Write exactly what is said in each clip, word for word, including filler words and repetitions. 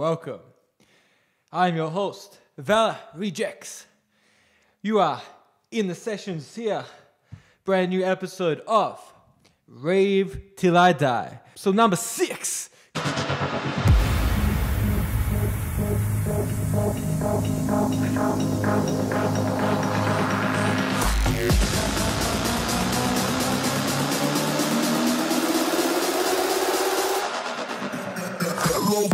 welcome. I'm your host, Vala Rejects. You are in the sessions here. Brand new episode of Rave Till I Die. So number six. Hello.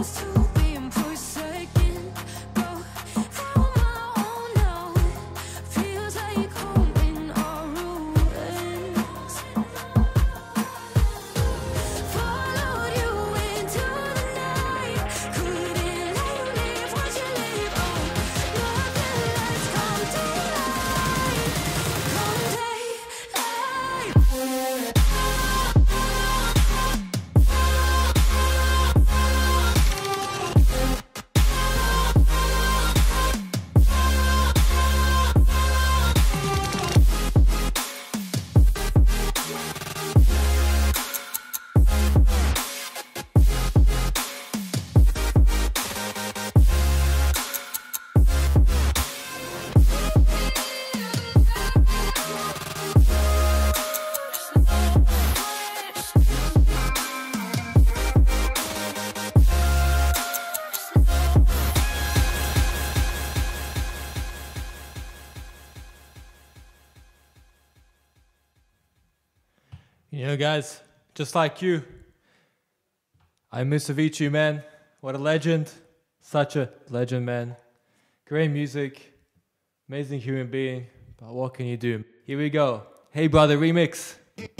You know, guys, just like you, I miss Avicii, man. What a legend. Such a legend, man. Great music. Amazing human being. But what can you do? Here we go. Hey, brother, remix.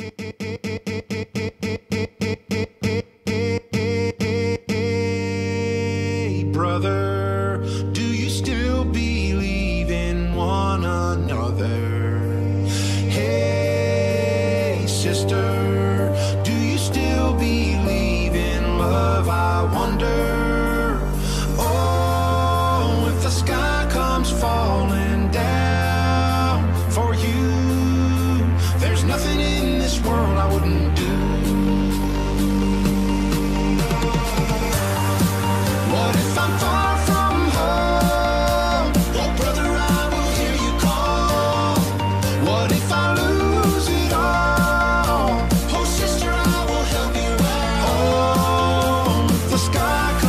Hey, brother, do you still believe in one another? Hey, sister, do you still believe in love? I wonder. Oh, if the sky comes falling down for you, there's nothing in this world I wouldn't do. What if I'm far from home? Oh, brother, I will hear you call. What if I lose it all? Oh, sister, I will help you out. Oh, if the sky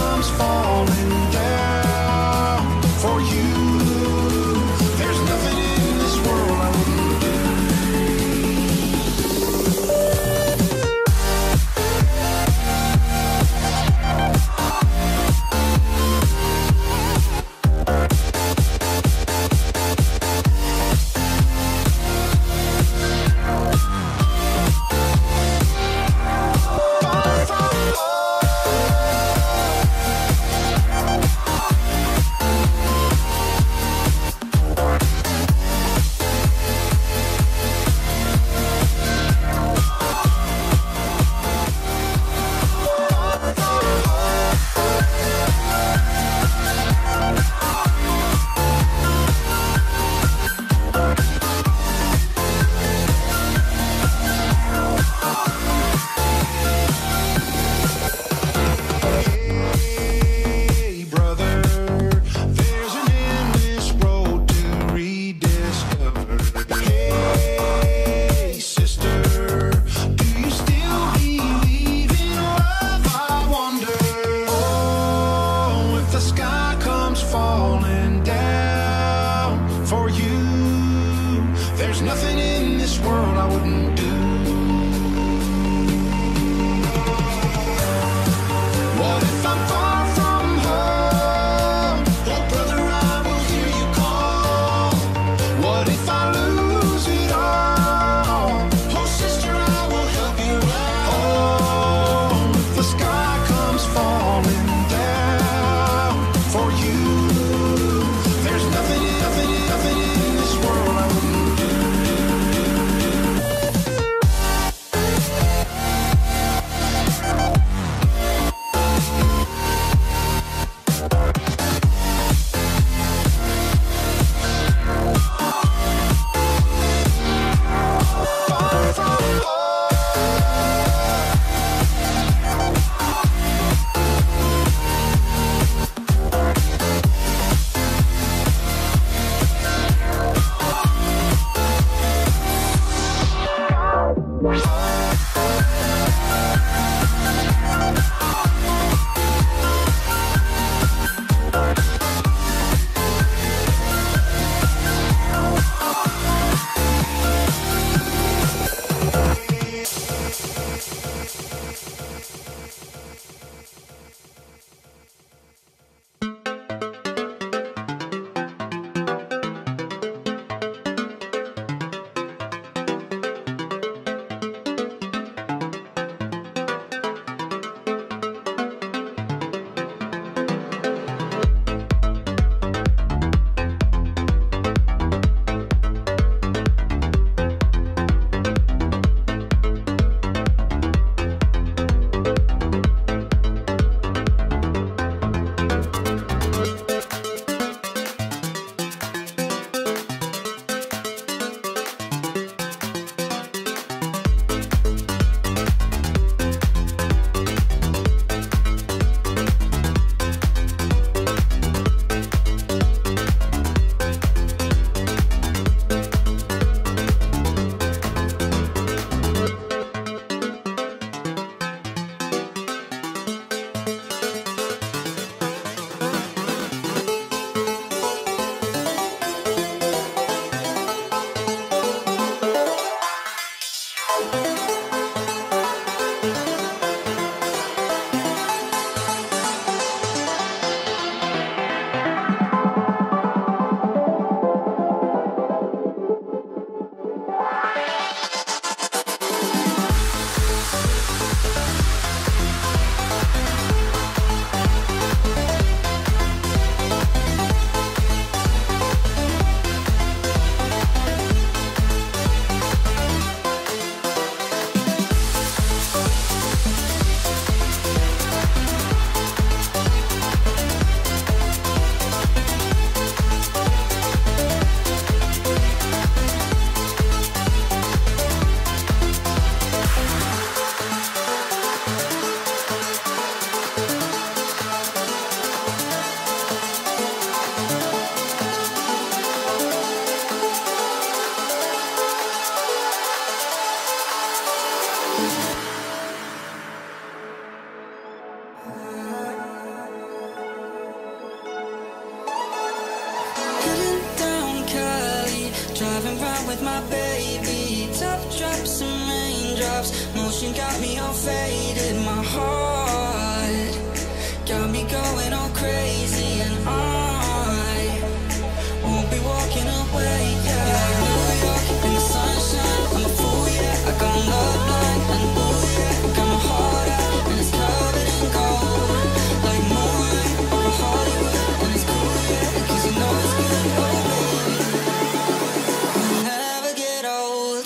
now faded. My heart got me going all crazy, and I won't be walking away. Yeah, like New York in the sunshine. I'm a fool, yeah. I got love blind, and ooh yeah, got my heart out and it's covered in gold. Like moonlight over Hollywood, and it's cool, yeah, 'cause you know it's good. Oh baby, we'll never get old.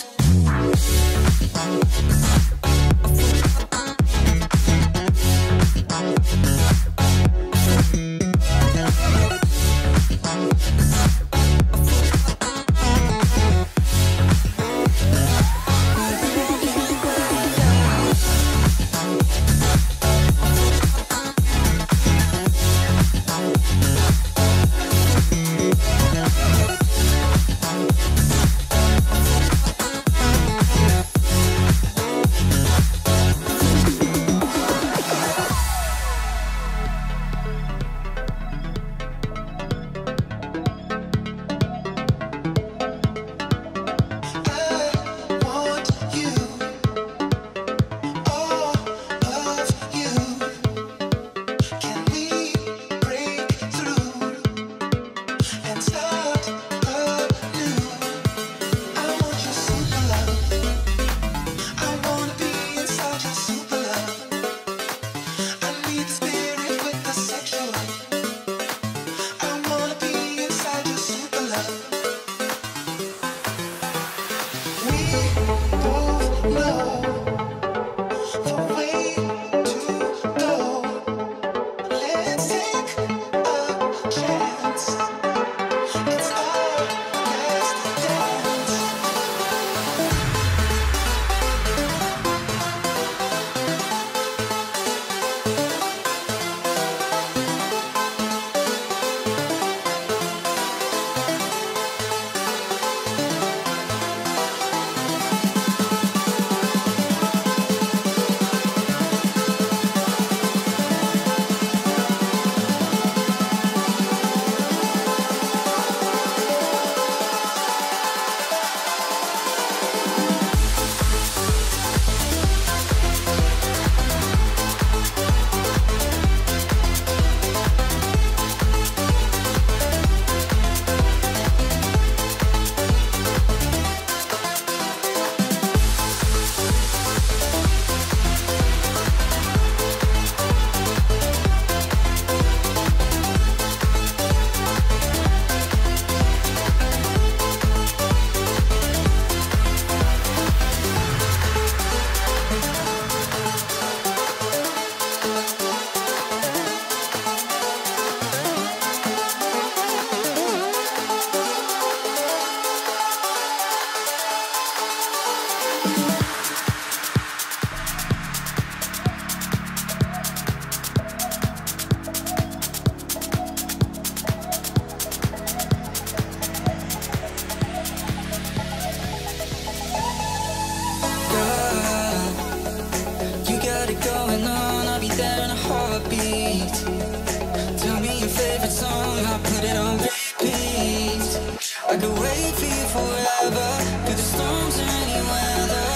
I could wait for you forever, through the storms or any weather.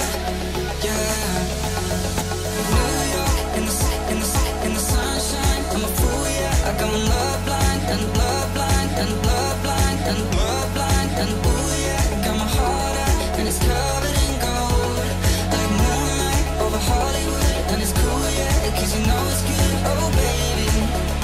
Yeah. New York in the in the in the sunshine. I'm a fool, yeah. I got love blind and love blind and love blind and love blind and ooh yeah. Got my heart out and it's covered in gold, like moonlight over Hollywood, and it's cool, yeah, 'cause you know it's good. Oh baby.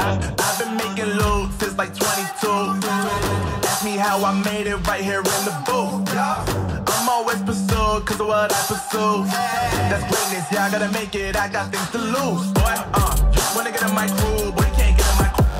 I've been making loot since like twenty-two. Ask me how I made it right here in the booth. I'm always pursued cause of what I pursue. That's greatness, yeah, I gotta make it, I got things to lose. Boy, uh, just wanna get in my crew, but you can't get in my crew.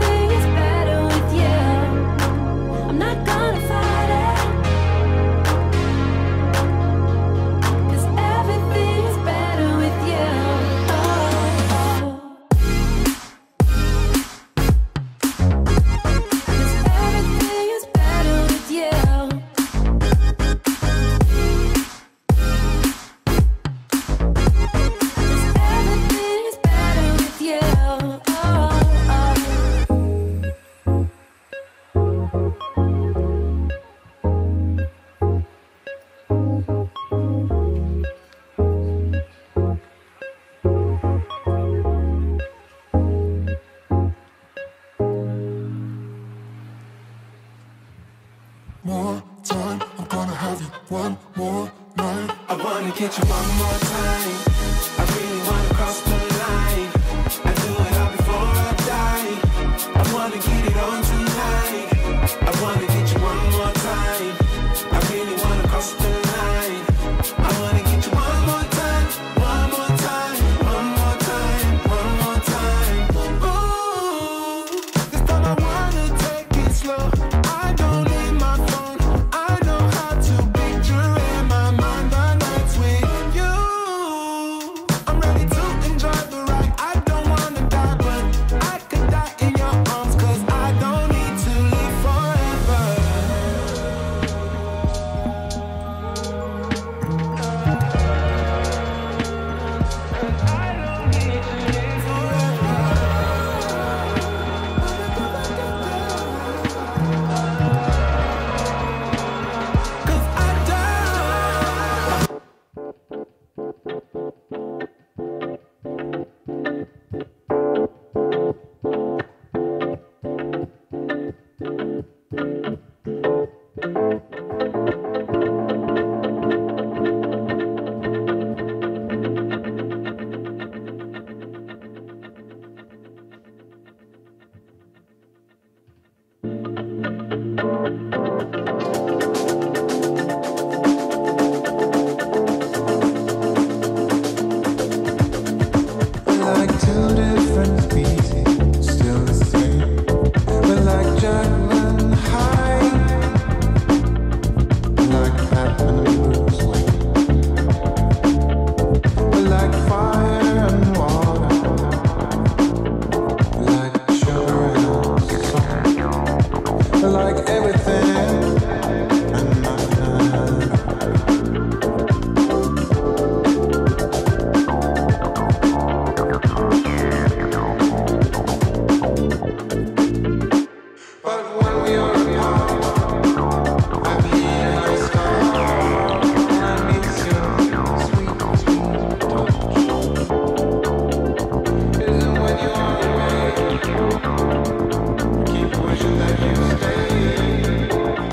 Gonna fight it. more time. I'm gonna have you one more night. I wanna get you one more time. I really wanna cross the line. I do it all before I die. I wanna get it on tonight. I wanna get you one more time. I really wanna cross the line. I wanna get you one more time, one more time, one more time, one more time. Ooh, this time I wanna take it slow. I don't need my phone. I know how to picture in my mind the nights with you. I'm ready to enjoy the ride. I don't wanna die, but I could die in your arms, cause I don't need to live forever. Cause I die. We're like two different species, still the same. We're like Jekyll and Hyde, like Batman and Bruce Wayne. We're like fire and water, we're like sugar and salt. We're like everything and nothing. But when we are apart, I bleed and I scar, and I miss your sweet, sweet touch. Isn't when you are away, keep wishing that you stay.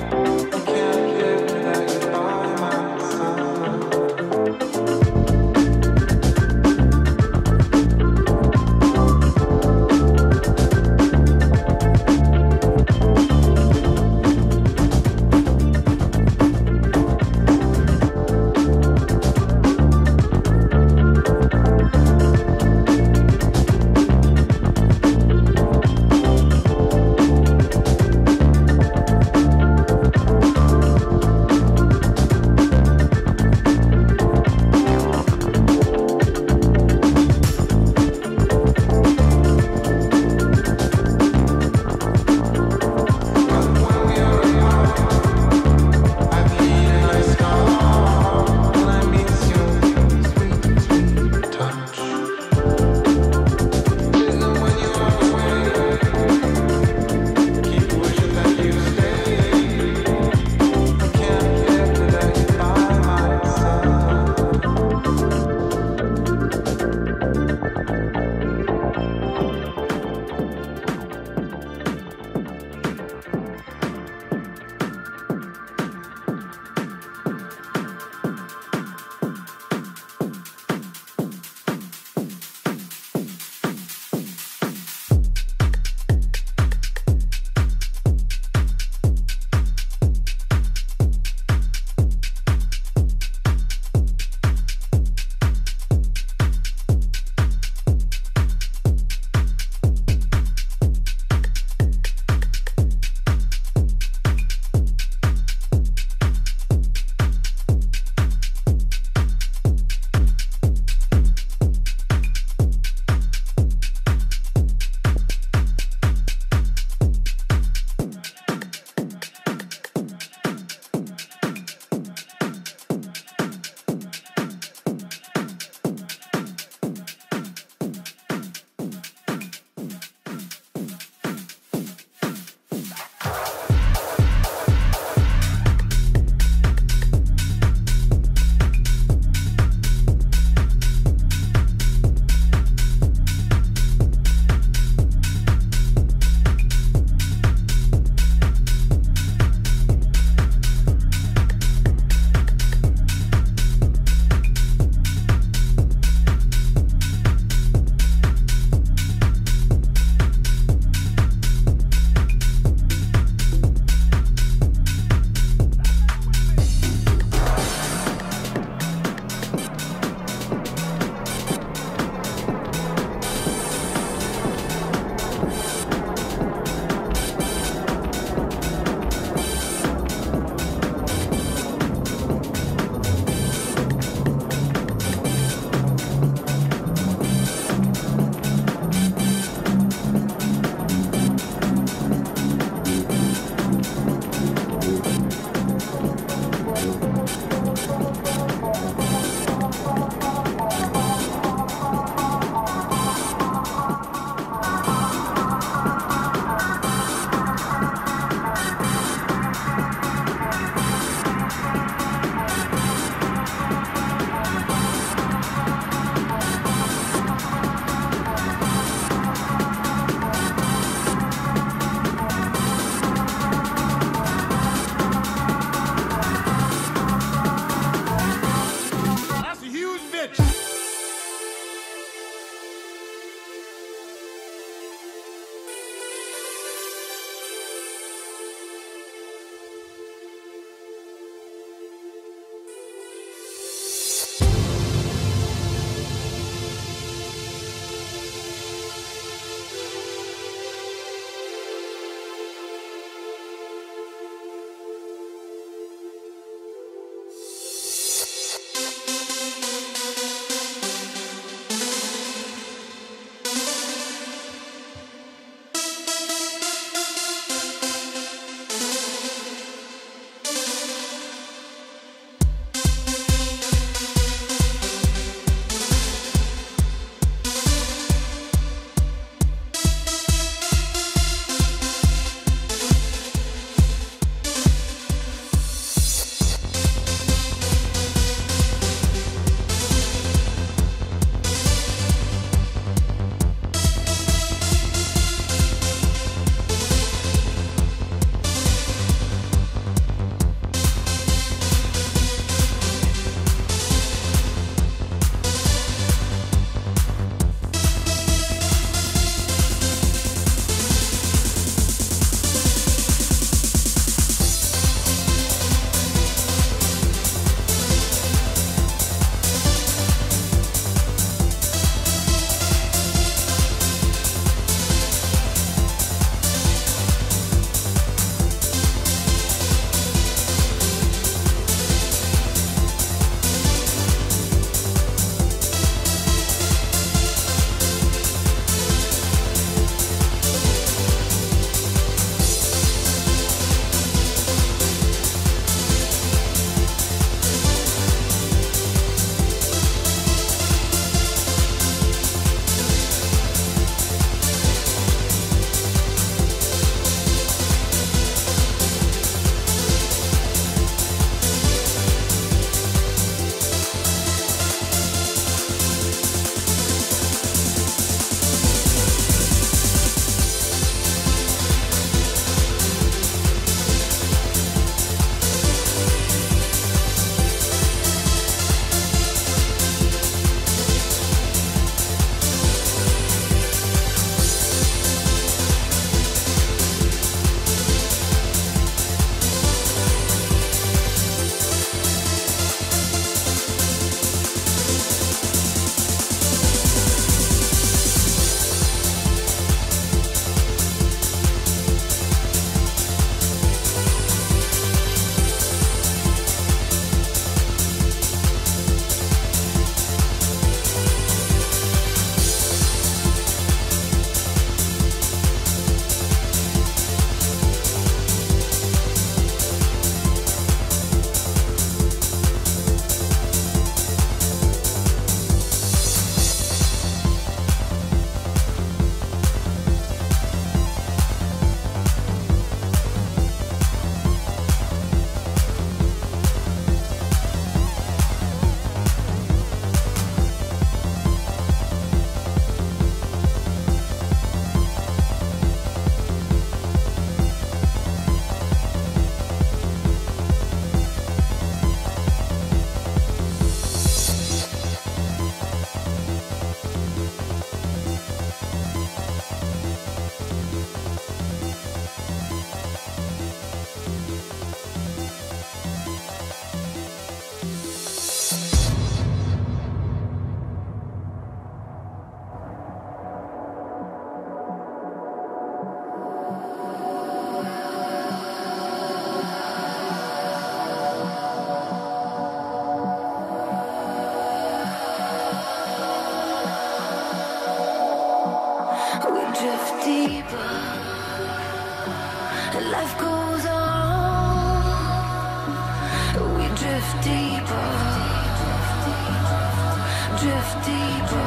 drift deeper.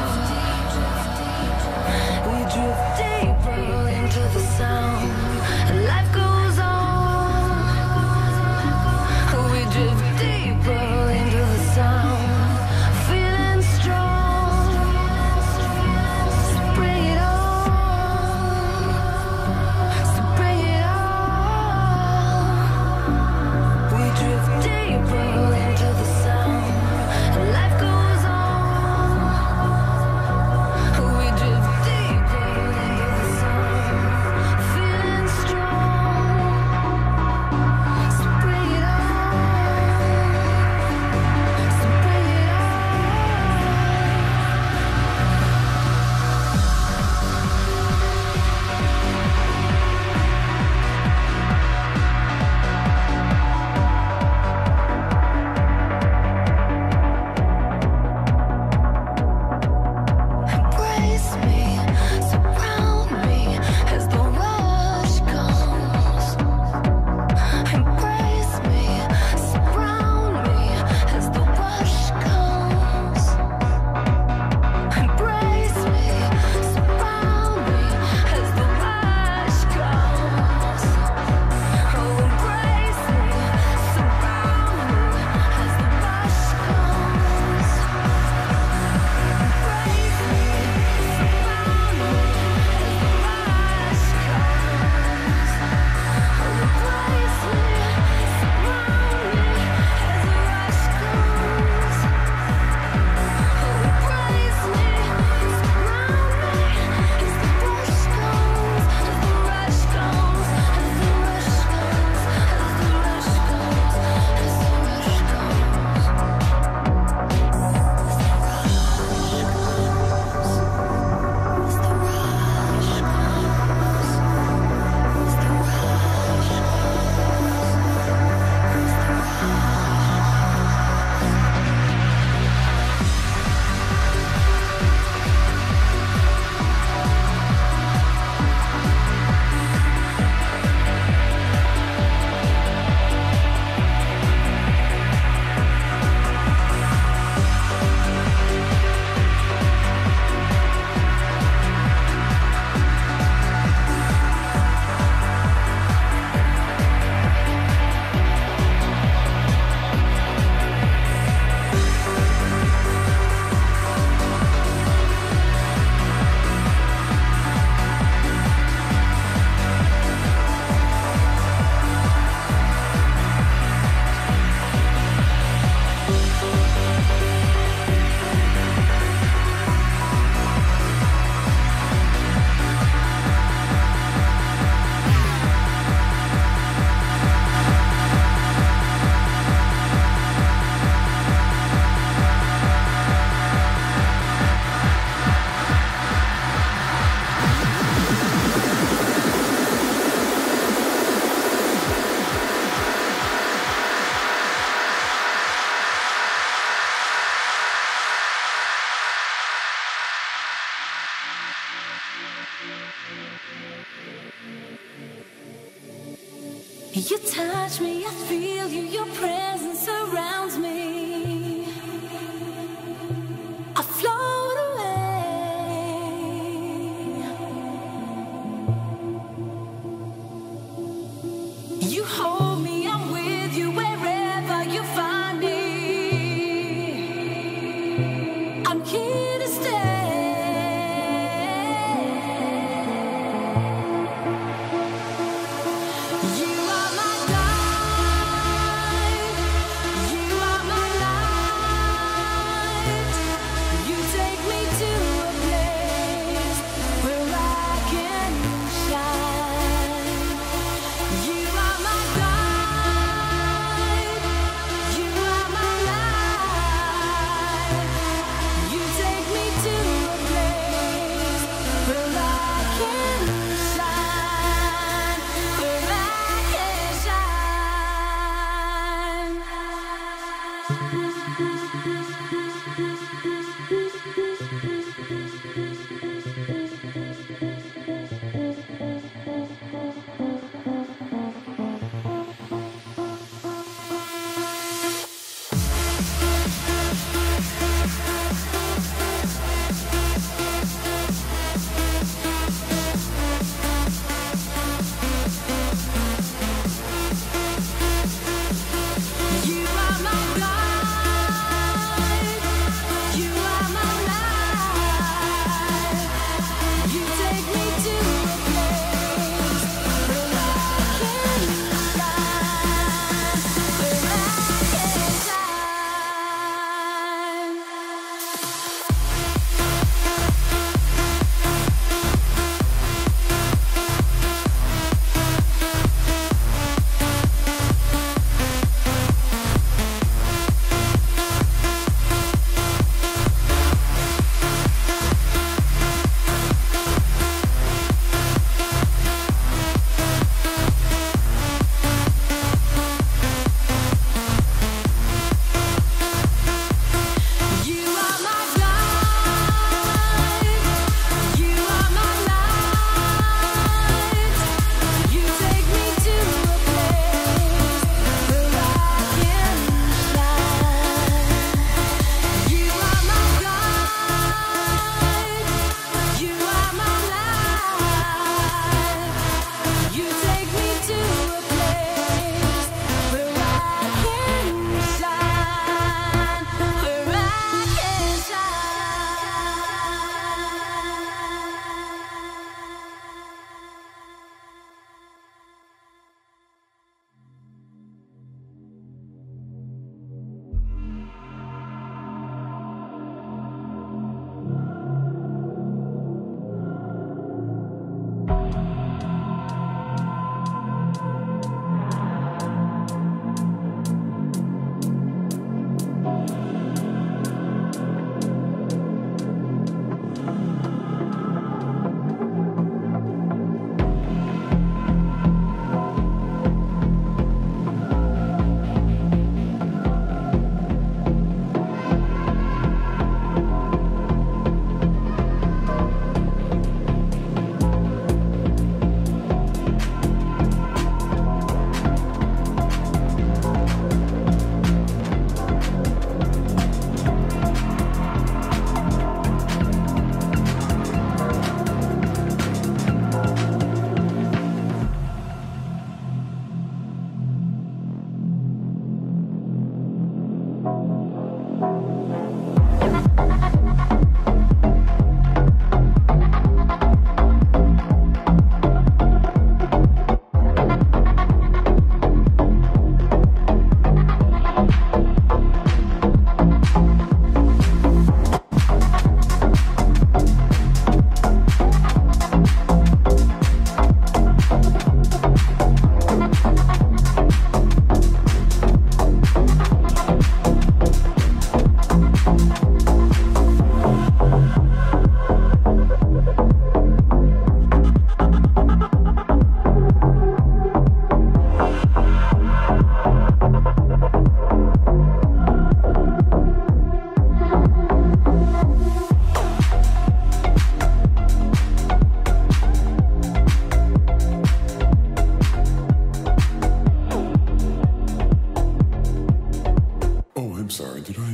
We drift deeper into the sound. Life goes on. We drift deeper into the sound. Feeling strong. So bring it on. So bring it on. We drift deeper into the sound. Life goes on. We drift deeper into the sound. Feeling strong. So bring it on. So bring it on. Embrace me, surround me as the rush comes. Embrace me, surround me as the rush comes. Embrace me, surround me as the rush comes. Oh, embrace me, surround me as the rush comes. Embrace me, surround me as the rush comes. Oh, embrace me, surround me as the rush comes. Oh, embrace me, surround me as the rush comes. As the rush comes, as the rush comes, as the rush comes, as the rush comes. You touch me, I feel you, your presence surrounds me. I float away. You hold me, I'm with you wherever you find me. I'm here to stay. You are my guide. You are my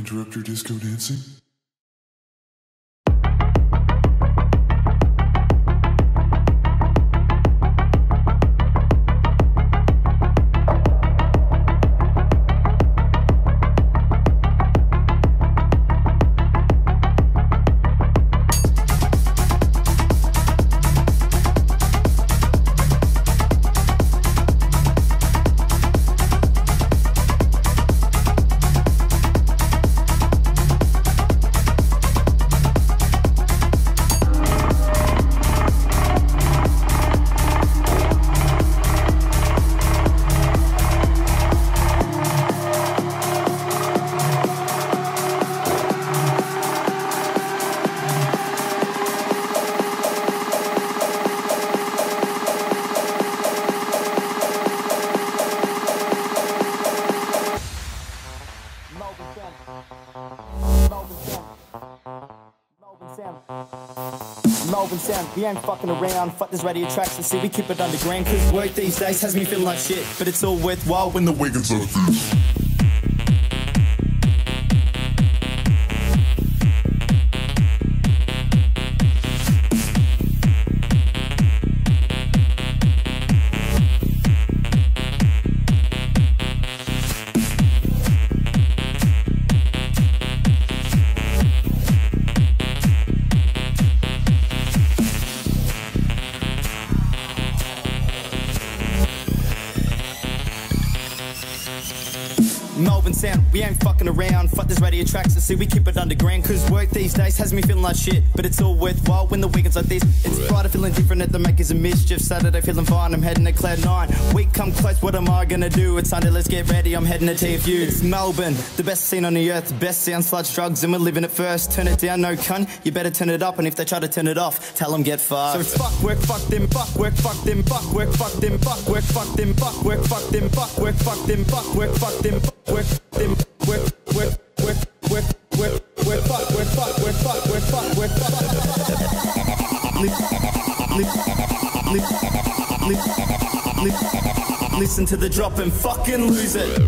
interrupt your disco dancing? Melbourne sound, we ain't fucking around. Fuck this radio tracks and see we keep it underground. Cause work these days has me feeling like shit, but it's all worthwhile when the weekends are through. Melbourne sound, we ain't fucking around. Fuck this radio tracks and see we keep it underground. Cause work these days has me feeling like shit, but it's all worthwhile when the weekends like this. It's Friday feeling different at the makers of mischief. Saturday feeling fine, I'm heading to cloud nine. Week come close, what am I gonna do? It's Sunday, let's get ready, I'm heading to T F U. It's Melbourne, the best scene on the earth, the best sound, sluts, drugs, and we're living it first. Turn it down, no cunt, you better turn it up, and if they try to turn it off, tell them get fucked. So it's fuck work, fuck them, fuck work, fuck them, fuck work, fuck them, fuck work, fuck them, fuck work, fuck them, fuck work, fuck them, fuck work, fuck them, work them, work, work, work, work, work, work, fuck, work, fuck, work, fuck, work, fuck, work, fuck. Listen to the drop and fucking lose it.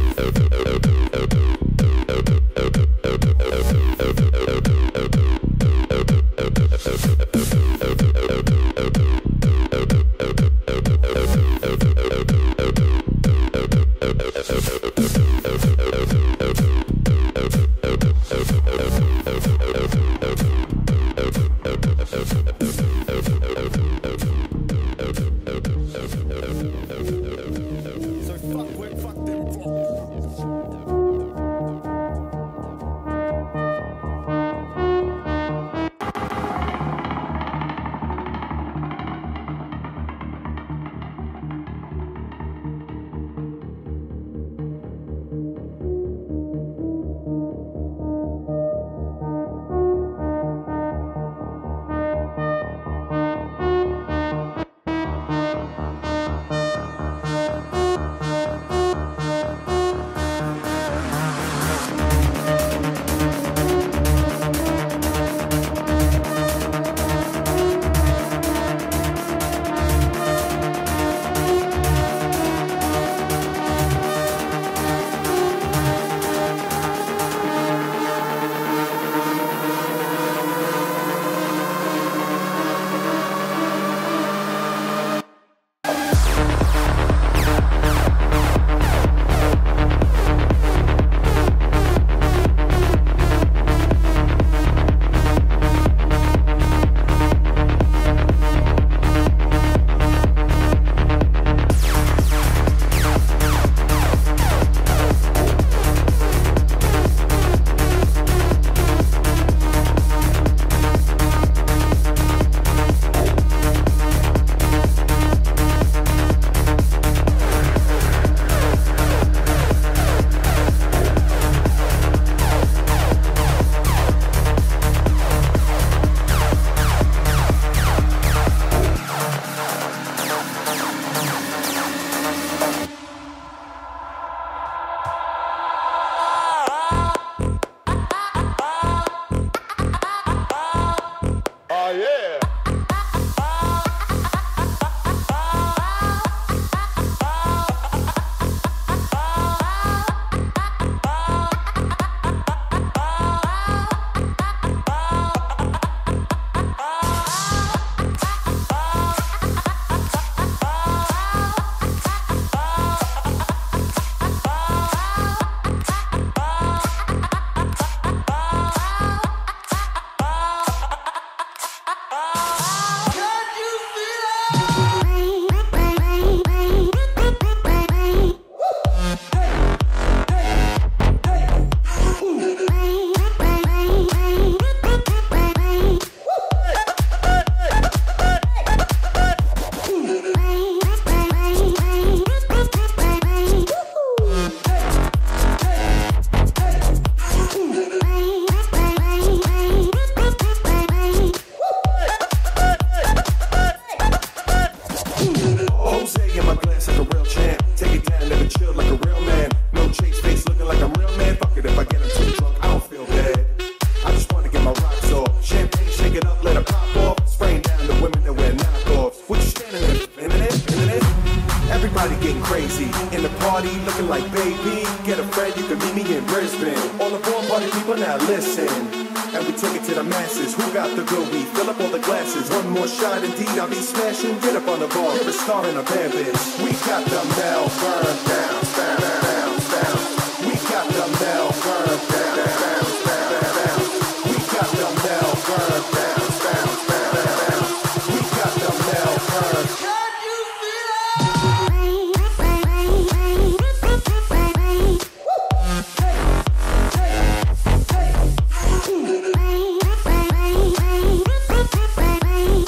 Everybody getting crazy in the party, looking like baby. Get a friend, you can meet me in Brisbane. All aboard, party people, now listen. And we take it to the masses. Who got the good weed? Fill up all the glasses. One more shot, indeed, I'll be smashing. Get up on the bar, you're a star in a band, bitch. We got the Melbourne down, down, down, down. We got the Melbourne down, down, down, down. We got the Melbourne down, down, down, down. We got the Melbourne.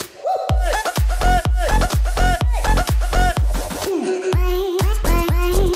Bye.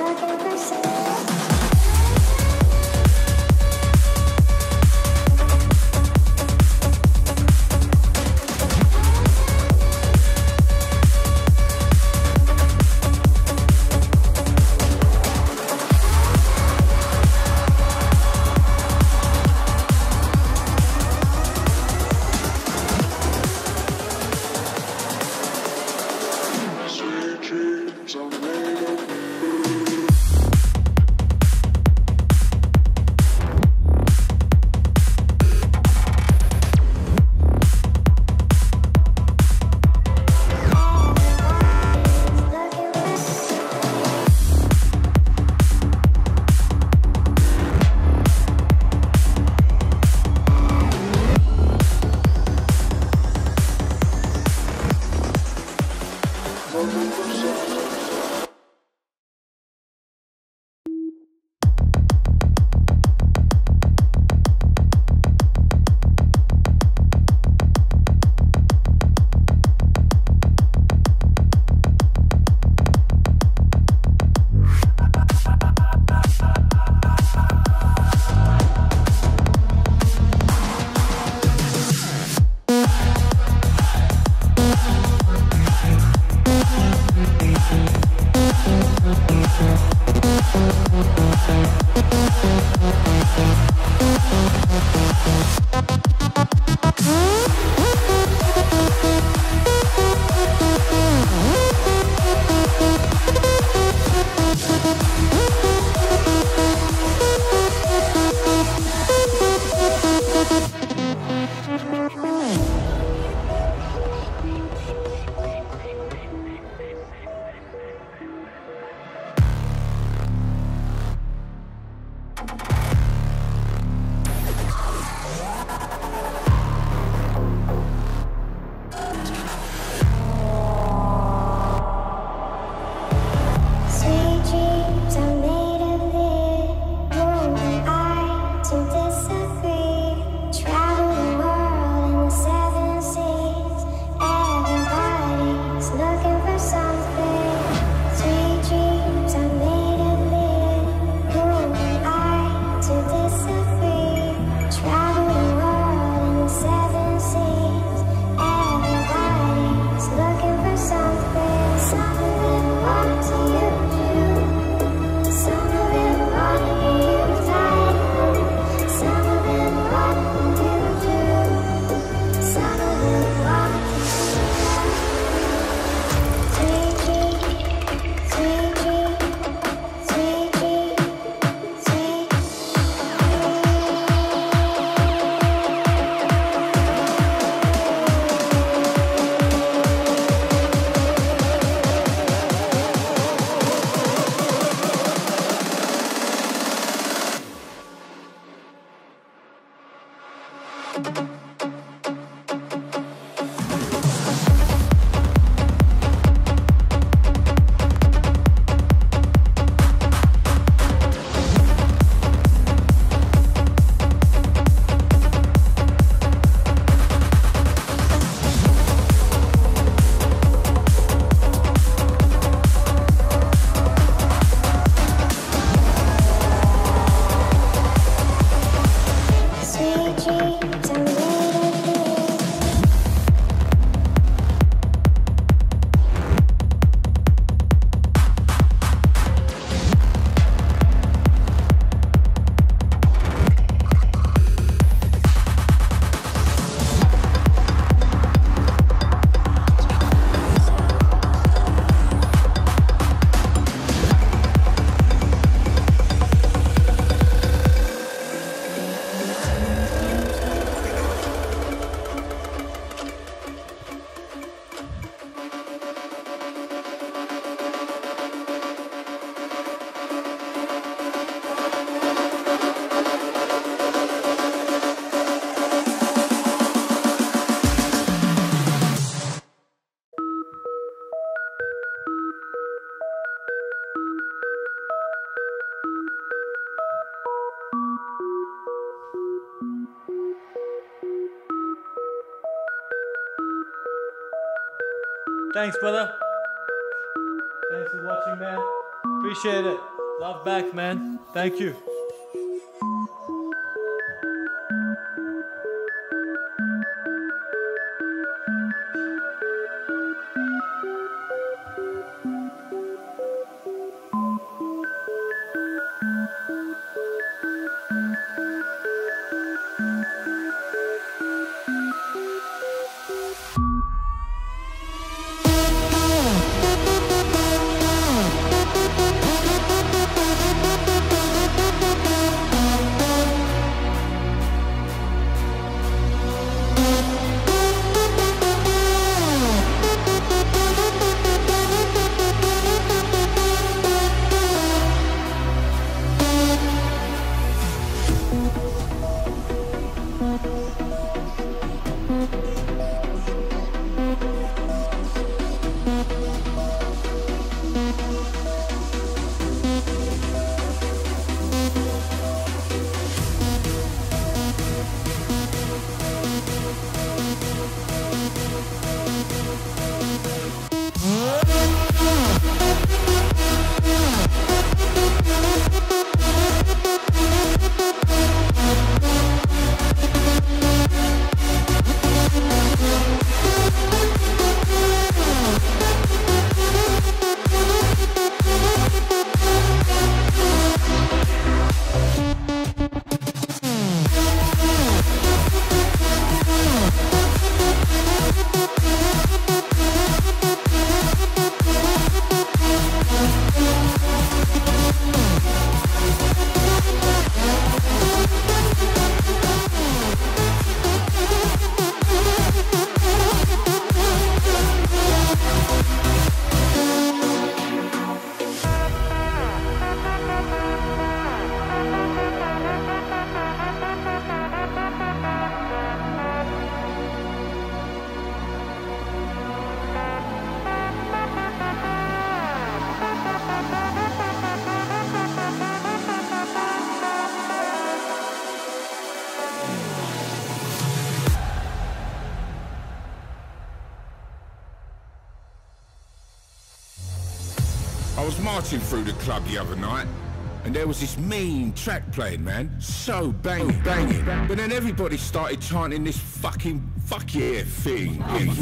Thanks, brother. Thanks for watching, man. Appreciate it. Love back, man. Thank you. I was marching through the club the other night, and there was this mean track playing, man. So banging, banging. But then everybody started chanting this fucking fuck yeah thing.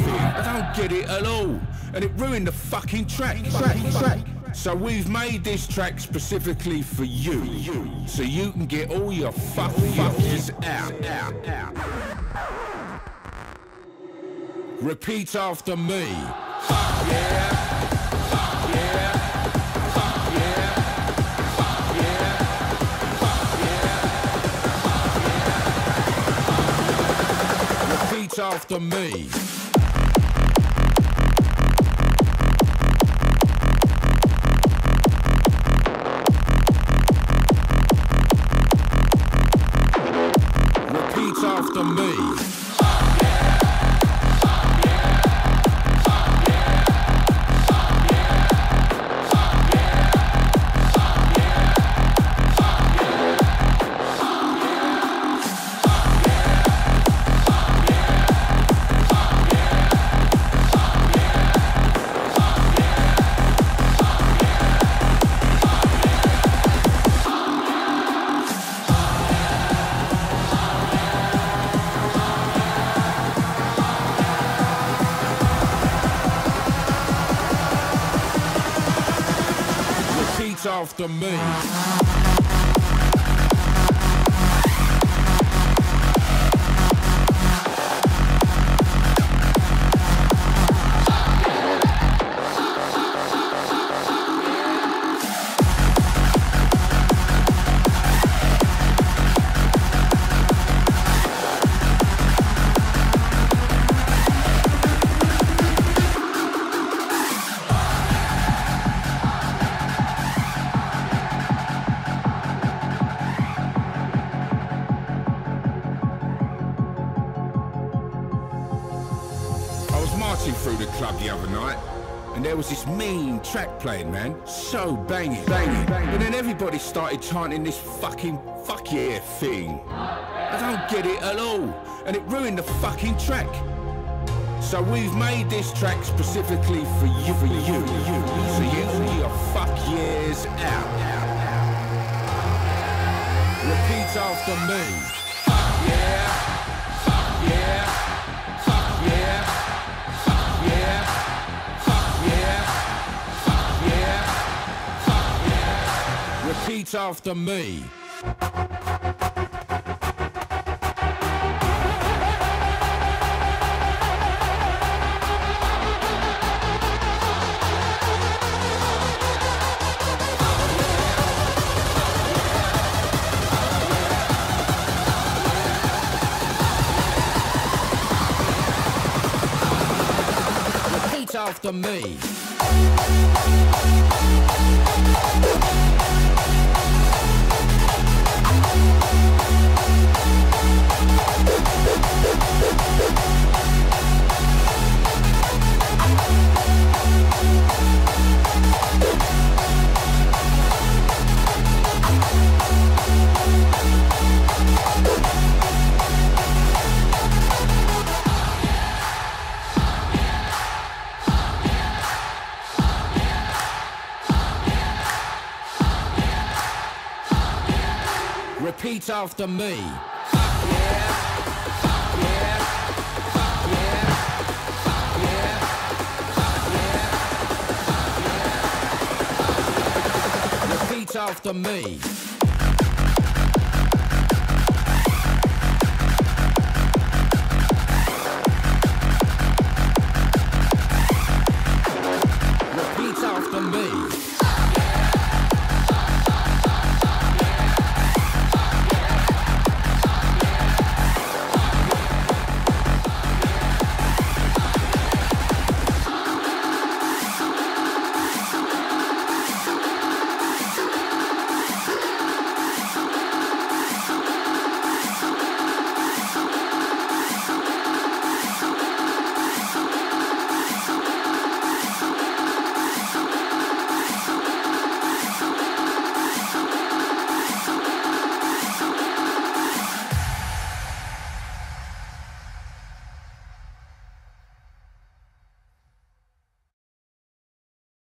I don't get it at all. And it ruined the fucking track. track, track. So we've made this track specifically for you. So you can get all your fuck fuckers out, out, out. Repeat after me. Fuck yeah. After me. Repeat after me. After me. Through the club the other night, and there was this mean track playing, man. So banging, banging. But then everybody started chanting this fucking fuck yeah thing. I don't get it at all. And it ruined the fucking track. So we've made this track specifically for you, for you, you. So you can get your fuck yeahs out, out, out. Repeat after me. Fuck yeah. Fuck yeah. Fuck yeah. Fuck yeah. Fuck yeah. Fuck yeah. Fuck yeah. Repeat after me. After me. Repeat after me. Fuck yeah. Fuck yeah. Fuck yeah. Fuck yeah. Fuck yeah. Fuck yeah. Repeat after me. Repeat after me.